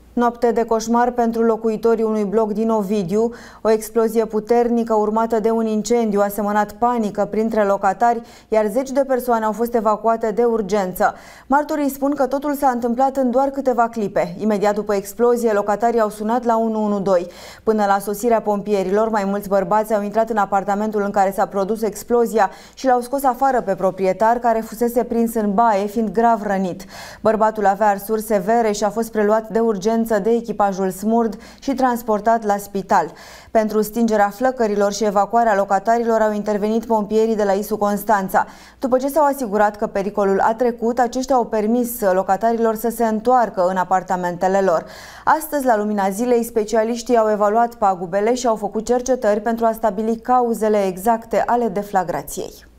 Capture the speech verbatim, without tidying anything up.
Noapte de coșmar pentru locuitorii unui bloc din Ovidiu. O explozie puternică urmată de un incendiu a semănat panică printre locatari, iar zeci de persoane au fost evacuate de urgență. Martorii spun că totul s-a întâmplat în doar câteva clipe. Imediat după explozie, locatarii au sunat la unu unu doi. Până la sosirea pompierilor, mai mulți bărbați au intrat în apartamentul în care s-a produs explozia și l-au scos afară pe proprietar, care fusese prins în baie, fiind grav rănit. Bărbatul avea arsuri severe și a fost preluat de urgență de echipajul SMURD și transportat la spital. Pentru stingerea flăcărilor și evacuarea locatarilor au intervenit pompierii de la I S U Constanța. După ce s-au asigurat că pericolul a trecut, aceștia au permis locatarilor să se întoarcă în apartamentele lor. Astăzi, la lumina zilei, specialiștii au evaluat pagubele și au făcut cercetări pentru a stabili cauzele exacte ale deflagrației.